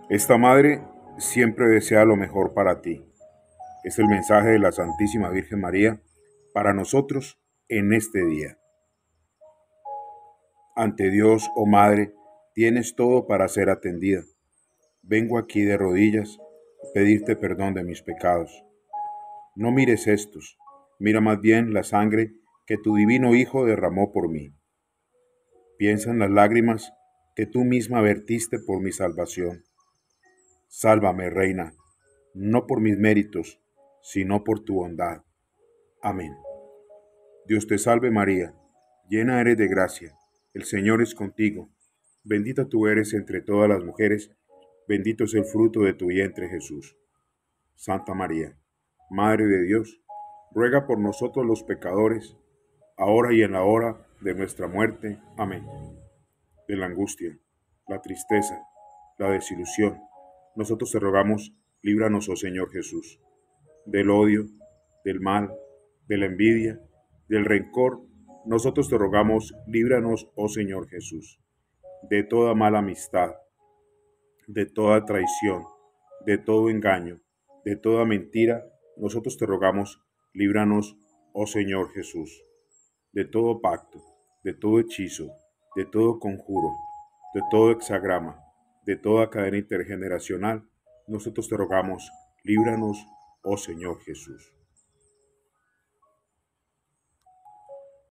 Esta madre siempre desea lo mejor para ti. Es el mensaje de la Santísima Virgen María para nosotros en este día. Ante Dios, oh Madre, tienes todo para ser atendida. Vengo aquí de rodillas a pedirte perdón de mis pecados. No mires estos, mira más bien la sangre que tu divino Hijo derramó por mí. Piensa en las lágrimas que tú misma vertiste por mi salvación. Sálvame, Reina, no por mis méritos, sino por tu bondad. Amén. Dios te salve María, llena eres de gracia, el Señor es contigo. Bendita tú eres entre todas las mujeres, bendito es el fruto de tu vientre Jesús. Santa María, Madre de Dios, ruega por nosotros los pecadores, ahora y en la hora de nuestra muerte. Amén. De la angustia, la tristeza, la desilusión, nosotros te rogamos, líbranos, oh Señor Jesús. Del odio, del mal, de la envidia, del rencor, nosotros te rogamos, líbranos, oh Señor Jesús. De toda mala amistad, de toda traición, de todo engaño, de toda mentira, nosotros te rogamos, líbranos, oh Señor Jesús. De todo pacto, de todo hechizo, de todo conjuro, de todo hexagrama, de toda cadena intergeneracional, nosotros te rogamos, líbranos, oh Señor Jesús.